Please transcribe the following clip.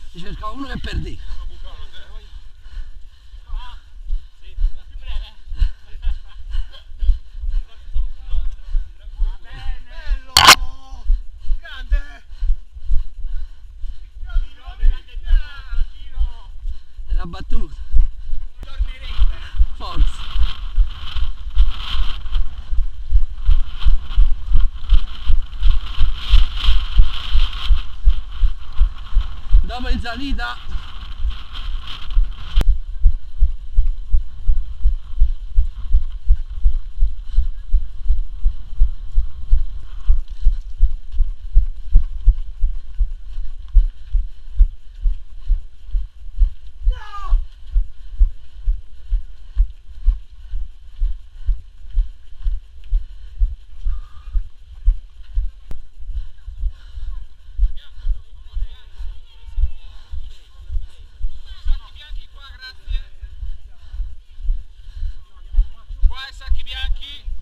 Si cercava uno che perdeva. Bello! Grande! E l'ha battuta. Forza. Dopo in salita Qua i sacchi bianchi.